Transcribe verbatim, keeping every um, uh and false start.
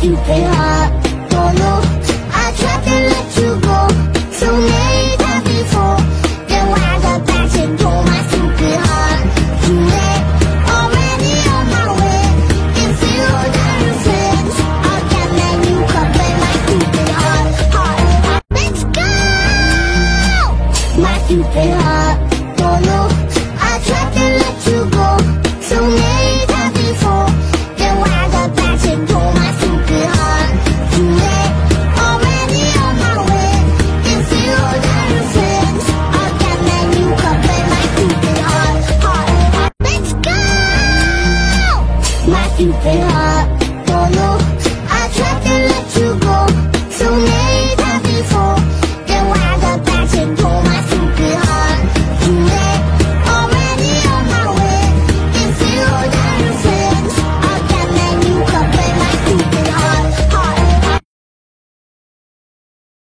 stupid heart. Don't know, I tried to let you go so many times before. Then when I got back and told my stupid heart, too late, already on my way. If you don't flinch, I'll get that new cup in my stupid heart. Heart, heart. Let's go! My stupid heart. Don't know, I tried to let you go so many times before. Then when I got back and told my stupid heart, too late, already on my way. If you don't flinch, I'll get that new cup in my stupid heart. Heart, heart. Let's go! My stupid heart. Don't know.